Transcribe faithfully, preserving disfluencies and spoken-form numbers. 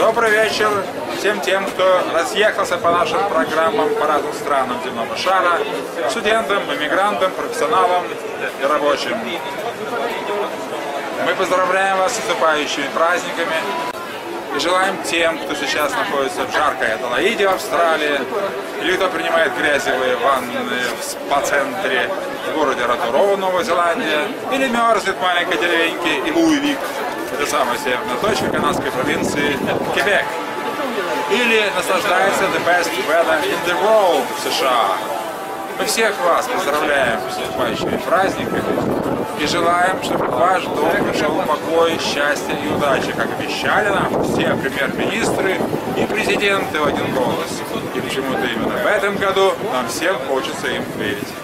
Добрый вечер всем тем, кто разъехался по нашим программам по разным странам земного шара, студентам, иммигрантам, профессионалам и рабочим. Мы поздравляем вас с наступающими праздниками и желаем тем, кто сейчас находится в жаркой Аделаиде в Австралии, или кто принимает грязевые ванны в спа-центре в городе Ротуроу, Новая Зеландия, или мерзнет в маленькой деревеньке Илуивик, это самая северная точка канадской провинции Квебек, или наслаждается the best weather in the world в США. Мы всех вас поздравляем с наступающими праздниками и желаем, чтобы в ваш дом пришел покой, счастье и удача, как обещали нам все премьер-министры и президенты в один голос. И почему-то именно в этом году нам всем хочется им верить.